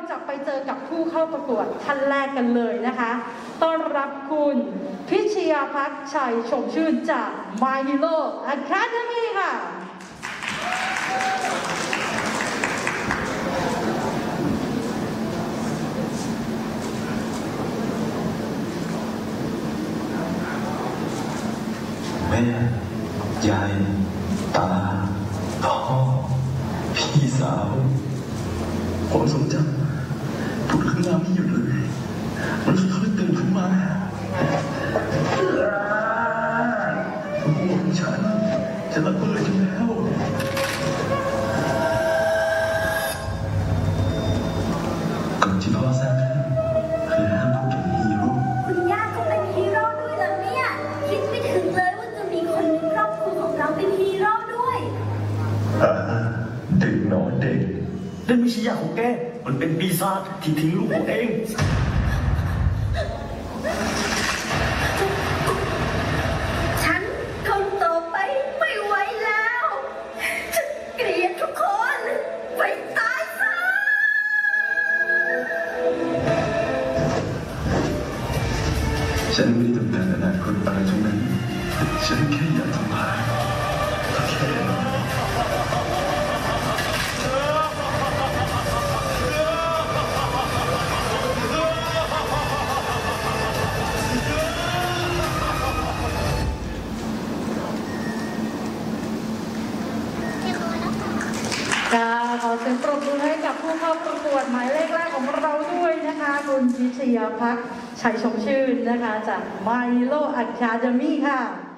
จะไปเจอกับผู้เข้าประกวดท่านแรกกันเลยนะคะต้อนรับคุณพิชยาภักดิ์ชัยชมชื่นจาก My Hero Academy ค่ะแม่ยายตาพ่อพี่สาวผมสนใจพูดขึ้นมาไม่หยุดเลยมันค่อยๆตื่นขึ้นมาหัวของฉันจะระเบิดอยู่แล้วก่อนที่พ่อสร้างคือห้ามพูดถึงฮีโร่คุณย่าก็เป็นฮีโร่ด้วยเหรอเนี่ยคิดไม่ถึงเลยว่าจะมีคนในครอบครัวของเราเป็นฮีโร่ด้วยเด็กน้อยเด็กนั่นไม่ใช่ย่าของแกมันเป็นปีศาจที่ทิ้งลูกของเองฉันทนต่อไปไม่ไหวแล้วฉันเกลียดทุกคนไปตายซะฉันไม่ต้องการอนาคตอะไรทั้งนั้นฉันแค่อยากทำลายแค่ขอเสียงปรบมือให้กับผู้เข้าประกวดหมายเลขแรกของเราด้วยนะคะคุณพิชยาภักดิ์ชัยชมชื่นนะคะจาก My Hero Academy ค่ะ